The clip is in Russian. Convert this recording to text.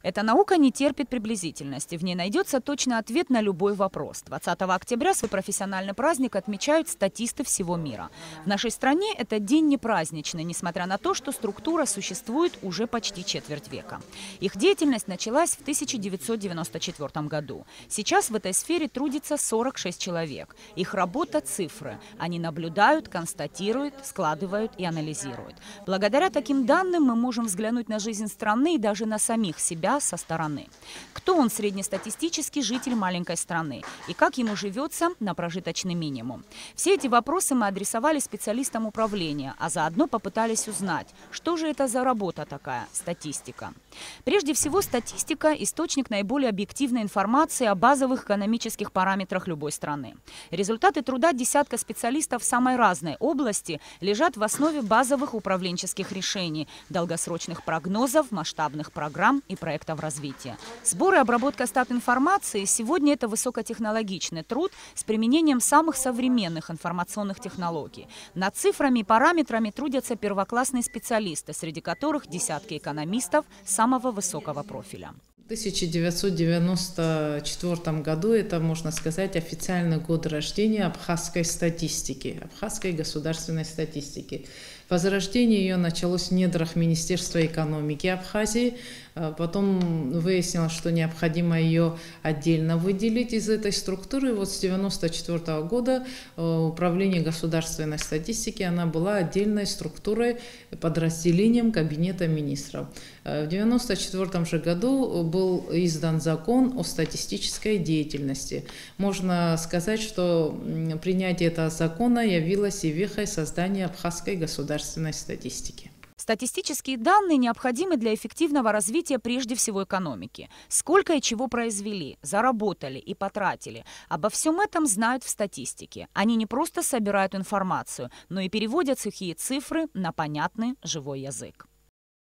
Эта наука не терпит приблизительности. В ней найдется точный ответ на любой вопрос. 20 октября свой профессиональный праздник отмечают статисты всего мира. В нашей стране этот день не праздничный, несмотря на то, что структура существует уже почти четверть века. Их деятельность началась в 1994 году. Сейчас в этой сфере трудится 46 человек. Их работа – цифры. Они наблюдают, констатируют, складывают и анализируют. Благодаря таким данным мы можем взглянуть на жизнь страны и даже на самих себя со стороны. Кто он, среднестатистический житель маленькой страны, и как ему живется на прожиточный минимум? Все эти вопросы мы адресовали специалистам управления, а заодно попытались узнать, что же это за работа такая – статистика. Прежде всего, статистика – источник наиболее объективной информации о базовых экономических параметрах любой страны. Результаты труда десятка специалистов в самой разной области лежат в основе базовых управленческих решений, долгосрочных прогнозов, масштабных программ и проектов развития. Сбор и обработка стат-информации сегодня это высокотехнологичный труд с применением самых современных информационных технологий. Над цифрами и параметрами трудятся первоклассные специалисты, среди которых десятки экономистов самого высокого профиля. В 1994 году, это, можно сказать, официальный год рождения абхазской статистики, абхазской государственной статистики. Возрождение ее началось в недрах Министерства экономики Абхазии. Потом выяснилось, что необходимо ее отдельно выделить из этой структуры. Вот с 1994 года Управление государственной статистики она была отдельной структурой, подразделением Кабинета министров. В 1994 же году был издан закон о статистической деятельности. Можно сказать, что принятие этого закона явилось и вехой создания абхазской государственной статистики. Статистические данные необходимы для эффективного развития прежде всего экономики. Сколько и чего произвели, заработали и потратили. Обо всем этом знают в статистике. Они не просто собирают информацию, но и переводят сухие цифры на понятный живой язык.